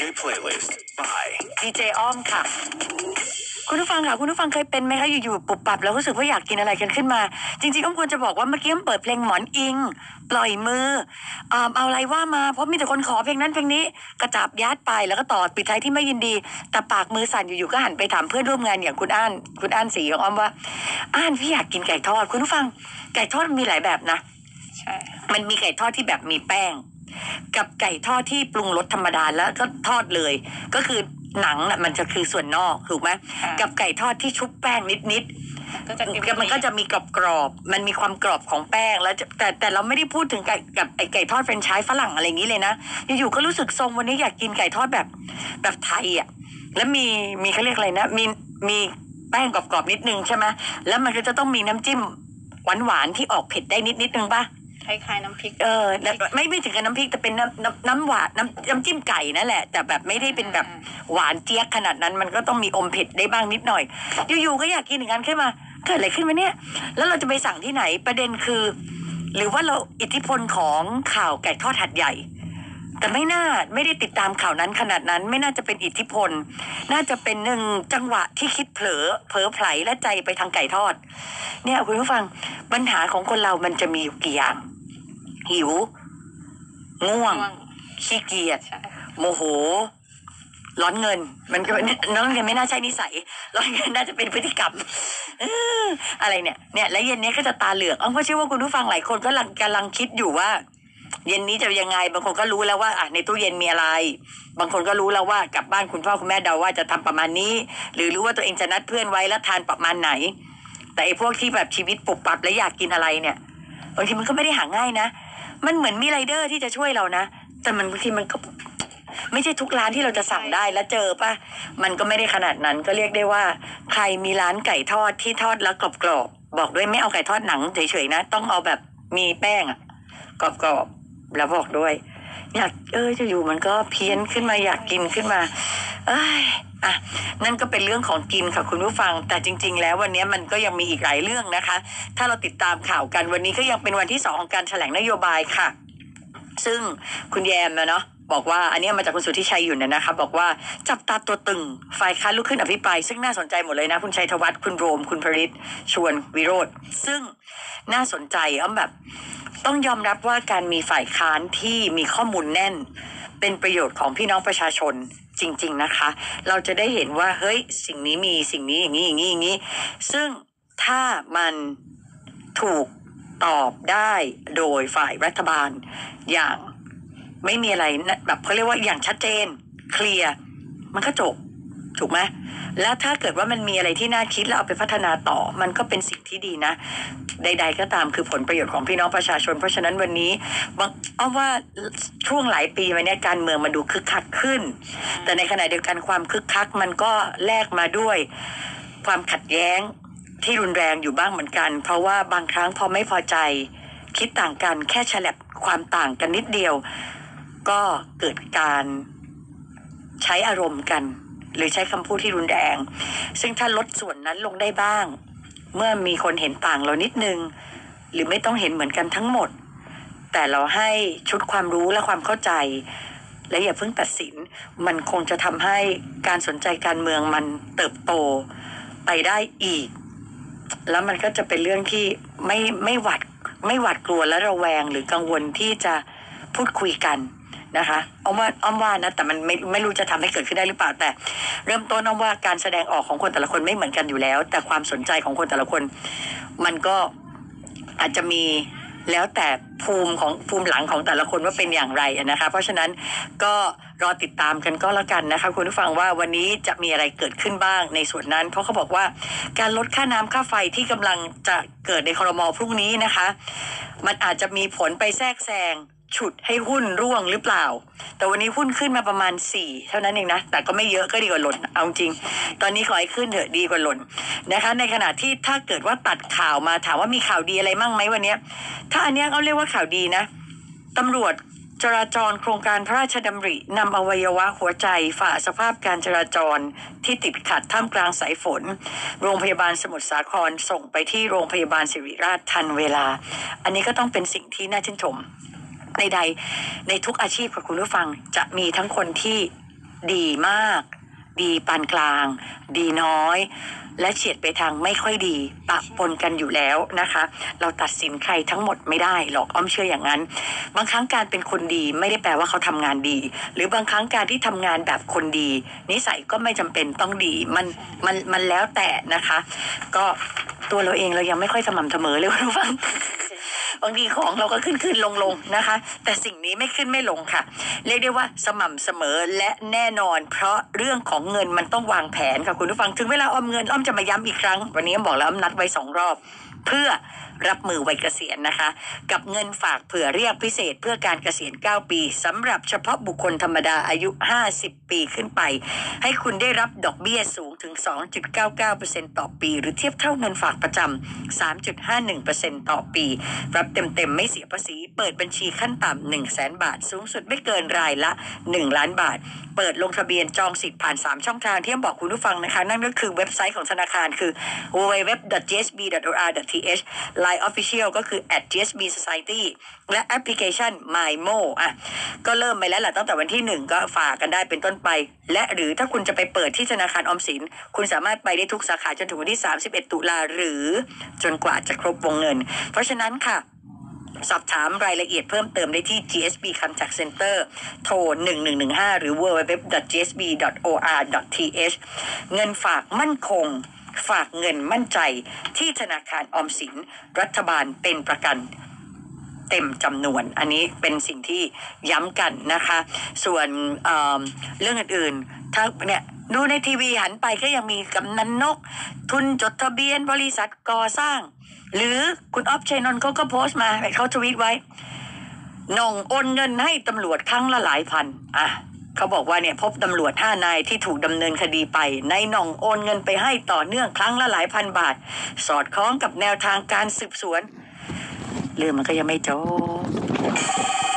Playlist by ดีเจอ้อมค่ะคุณผู้ฟังค่ะคุณผู้ฟังเคยเป็นไหมคะอยู่ๆปุบปับแล้วรู้สึกว่าอยากกินอะไรกันขึ้นมาจริงๆอ้อมควรจะบอกว่าเมื่อกี้อ้อมเปิดเพลงหมอนอิงปล่อยมือเอาอะไรว่ามาเพราะมีแต่คนขอเพลงนั้นเพลงนี้กระจับยัดไปแล้วก็ต่อปิดท้ายที่ไม่ยินดีแต่ปากมือสั่นอยู่ๆก็หันไปถามเพื่อนร่วมงานอย่างคุณอ้านสีของอ้อมว่าอ้านพี่อยากกินไก่ทอดคุณผู้ฟังไก่ทอดมีหลายแบบนะใช่มันมีไก่ทอดที่แบบมีแป้งกับไก่ทอดที่ปรุงรสธรรมดาแล้วก็ทอดเลยก็คือหนังน่ะมันจะคือส่วนนอกถูกไหมกับไก่ทอดที่ชุบแป้งนิดมันก็จะมีกรอบมันมีความกรอบของแป้งแล้วแต่เราไม่ได้พูดถึงไก่กับไก่ทอดเฟรนช์ฟรายฝรั่งอะไรอย่างนี้เลยนะอยู่ๆก็รู้สึกทรงวันนี้อยากกินไก่ทอดแบบไทยอ่ะแล้วมีเขาเรียกอะไรนะมีแป้งกรอบๆนิดนึงใช่ไหมแล้วมันก็จะต้องมีน้ำจิ้มหวานที่ออกเผ็ดได้นิดนึงป่ะคล้ายๆน้ำพริกไม่ถึงกับน้ำพริกแต่เป็นน้ำหวานน้ำจิ้มไก่นั่นแหละแต่แบบไม่ได้เป็นแบบหวานเจี๊ยบขนาดนั้นมันก็ต้องมีอมเผ็ดได้บ้างนิดหน่อยอยู่ๆก็อยากกินอย่างนั้นขึ้นมาเกิดอะไรขึ้นมาเนี่ยแล้วเราจะไปสั่งที่ไหนประเด็นคือหรือว่าเราอิทธิพลของข่าวไก่ทอดหัดใหญ่แต่ไม่ได้ติดตามข่าวนั้นขนาดนั้นไม่น่าจะเป็นอิทธิพลน่าจะเป็นหนึ่งจังหวะที่คิดเผลอไผลและใจไปทางไก่ทอดเนี่ยคุณผู้ฟังปัญหาของคนเรามันจะมีอยู่กี่อย่างหิวง่วงขี้เกียจโมโหร้อนเงินมันก็น้องเงินไม่น่าใช่นิสัยร้อนเงินน่าจะเป็นพฤติกรรมอะไรเนี่ยแล้วเย็นนี้ก็จะตาเหลือกอ้อมก็เชื่อว่าคุณผู้ฟังหลายคนก็กำลังคิดอยู่ว่าเย็นนี้จะยังไงบางคนก็รู้แล้วว่าในตู้เย็นมีอะไรบางคนก็รู้แล้วว่ากลับบ้านคุณพ่อคุณแม่เดาว่าจะทำประมาณนี้หรือรู้ว่าตัวเองจะนัดเพื่อนไว้แล้วทานประมาณไหนแต่ไอ้พวกที่แบบชีวิตปุบปับและอยากกินอะไรเนี่ยบางทีมันก็ไม่ได้หาง่ายนะมันเหมือนมีไรเดอร์ที่จะช่วยเรานะแต่มันบางทีมันก็ไม่ใช่ทุกร้านที่เราจะสั่งได้แล้วเจอป่ะมันก็ไม่ได้ขนาดนั้นก็เรียกได้ว่าใครมีร้านไก่ทอดที่ทอดแล้วกรอบๆบอกด้วยไม่เอาไก่ทอดหนังเฉยๆนะต้องเอาแบบมีแป้งอ่ะกรอบๆแล้วบอกด้วยอยากจะอยู่มันก็เพี้ยนขึ้นมาอยากกินขึ้นมานั่นก็เป็นเรื่องของกินค่ะคุณผู้ฟังแต่จริงๆแล้ววันนี้มันก็ยังมีอีกหลายเรื่องนะคะถ้าเราติดตามข่าวกันวันนี้ก็ยังเป็นวันที่2ของการแถลงนโยบายค่ะซึ่งคุณแยมนะเนาะบอกว่าอันนี้มาจากคุณสุทธิชัยอยู่เนี่ยนะคะบอกว่าจับตาตัวตึงฝ่ายค้านลุกขึ้นอภิปรายซึ่งน่าสนใจหมดเลยนะคุณชัยธวัฒน์คุณโรมคุณพริตชวนวิโรธซึ่งน่าสนใจแบบต้องยอมรับว่าการมีฝ่ายค้านที่มีข้อมูลแน่นเป็นประโยชน์ของพี่น้องประชาชนจริงๆนะคะเราจะได้เห็นว่าเฮ้ยสิ่งนี้มีสิ่งนี้อย่างนี้ซึ่งถ้ามันถูกตอบได้โดยฝ่ายรัฐบาลอย่างไม่มีอะไรแบบเขาเรียกว่าอย่างชัดเจนเคลียร์มันก็จบถูกไหมแล้วถ้าเกิดว่ามันมีอะไรที่น่าคิดแล้วเอาไปพัฒนาต่อมันก็เป็นสิ่งที่ดีนะใดๆก็ตามคือผลประโยชน์ของพี่น้องประชาชนเพราะฉะนั้นวันนี้อ้อมว่าช่วงหลายปีมาเนี้ยการเมืองมันดูคึกคักขึ้นแต่ในขณะเดียวกันความคึกคักมันก็แลกมาด้วยความขัดแย้งที่รุนแรงอยู่บ้างเหมือนกันเพราะว่าบางครั้งพอไม่พอใจคิดต่างกันแค่ฉลับความต่างกันนิดเดียวก็เกิดการใช้อารมณ์กันหรือใช้คำพูดที่รุนแรงซึ่งถ้าลดส่วนนั้นลงได้บ้างเมื่อมีคนเห็นต่างเรานิดนึงหรือไม่ต้องเห็นเหมือนกันทั้งหมดแต่เราให้ชุดความรู้และความเข้าใจและอย่าเพิ่งตัดสินมันคงจะทำให้การสนใจการเมืองมันเติบโตไปได้อีกแล้วมันก็จะเป็นเรื่องที่ไม่หวาดกลัวและระแวงหรือกังวลที่จะพูดคุยกันนะคะอ้อมว่านะแต่มันไม่รู้จะทำให้เกิดขึ้นได้หรือเปล่าแต่เริ่มต้นอ้อมว่าการแสดงออกของคนแต่ละคนไม่เหมือนกันอยู่แล้วแต่ความสนใจของคนแต่ละคนมันก็อาจจะมีแล้วแต่ภูมิหลังของแต่ละคนว่าเป็นอย่างไรนะคะเพราะฉะนั้นก็รอติดตามกันก็แล้วกันนะคะคุณผู้ฟังว่าวันนี้จะมีอะไรเกิดขึ้นบ้างในส่วนนั้นเพราะเขาบอกว่าการลดค่าน้ำค่าไฟที่กำลังจะเกิดในครม.พรุ่งนี้นะคะมันอาจจะมีผลไปแทรกแซงฉุดให้หุ้นร่วงหรือเปล่าแต่วันนี้หุ้นขึ้นมาประมาณ4เท่านั้นเองนะแต่ก็ไม่เยอะก็ดีกว่าหล่นเอาจริงตอนนี้ขอให้ขึ้นเถอะดีกว่าหล่นนะคะในขณะที่ถ้าเกิดว่าตัดข่าวมาถามว่ามีข่าวดีอะไรมั่งไหมวันนี้ถ้าอันนี้เขาเรียกว่าข่าวดีนะตำรวจจราจรโครงการพระราชดำรินำอวัยวะหัวใจฝ่าสภาพการจราจรที่ติดขัดท่ามกลางสายฝนโรงพยาบาลสมุทรสาครส่งไปที่โรงพยาบาลศิริราชทันเวลาอันนี้ก็ต้องเป็นสิ่งที่น่าชื่นชมใดๆในทุกอาชีพของคุณผู้ฟังจะมีทั้งคนที่ดีมากดีปานกลางดีน้อยและเฉียดไปทางไม่ค่อยดีปะปนกันอยู่แล้วนะคะเราตัดสินใครทั้งหมดไม่ได้หรอกอ้อมเชื่ออย่างนั้นบางครั้งการเป็นคนดีไม่ได้แปลว่าเขาทำงานดีหรือบางครั้งการที่ทำงานแบบคนดีนิสัยก็ไม่จำเป็นต้องดีมันแล้วแต่นะคะก็ตัวเราเองเรายังไม่ค่อยสม่ำเสมอเลยคุณผู้ฟังบางทีของเราก็ขึ้นลงนะคะแต่สิ่งนี้ไม่ขึ้นไม่ลงค่ะเรียกได้ว่าสม่ำเสมอและแน่นอนเพราะเรื่องของเงินมันต้องวางแผนค่ะคุณผู้ฟังถึงเวลาออมเงินอ้อมจะมาย้ำอีกครั้งวันนี้อ้อมบอกแล้วอ้อมนัดไว้2 รอบเพื่อรับมือวัยเกษียณนะคะกับเงินฝากเผื่อเรียกพิเศษเพื่อการเกษียณ9 ปีสำหรับเฉพาะบุคคลธรรมดาอายุ50 ปีขึ้นไปให้คุณได้รับดอกเบี้ยสูงถึง 2.99% ต่อปีหรือเทียบเท่าเงินฝากประจำ 3.51% ต่อปีรับเต็มไม่เสียภาษีเปิดบัญชีขั้นต่ำ 100,000 บาทสูงสุดไม่เกินรายละ1 ล้านบาทเปิดลงทะเบียนจองสิทธิ์ผ่าน3 ช่องทางที่บอกคุณผู้ฟังนะคะนั่นก็คือเว็บไซต์ของธนาคารคือ www.gsb.or.th Line Official ก็คือ @gsbsociety และแอปพลิเคชัน MyMo ก็เริ่มไปแล้วแหละตั้งแต่วันที่1ก็ฝากกันได้เป็นต้นไปและหรือถ้าคุณจะไปเปิดที่ธนาคารออมสินคุณสามารถไปได้ทุกสาขาจนถึงวันที่31 ตุลาหรือจนกว่าจะครบวงเงินเพราะฉะนั้นค่ะสอบถามรายละเอียดเพิ่มเติมได้ที่ GSB Contact Center โทร1115หรือ www.gsb.or.th เงินฝากมั่นคงฝากเงินมั่นใจที่ธนาคารออมสินรัฐบาลเป็นประกันเต็มจำนวนอันนี้เป็นสิ่งที่ย้ำกันนะคะส่วนเรื่องอื่นๆถ้าเนี่ยดูในทีวีหันไปก็ยังมีกำนันนกทุนจดทะเบียนบริษัทก่อสร้างหรือคุณอ๊อฟชัยนนท์เขาก็โพสต์มาเขาทวีตไว้น่องโอนเงินให้ตำรวจครั้งละหลายพันเขาบอกว่าเนี่ยพบตำรวจ5 นายที่ถูกดำเนินคดีไปในน่องโอนเงินไปให้ต่อเนื่องครั้งละหลายพันบาทสอดคล้องกับแนวทางการสืบสวนเรื่องมันก็ยังไม่จบ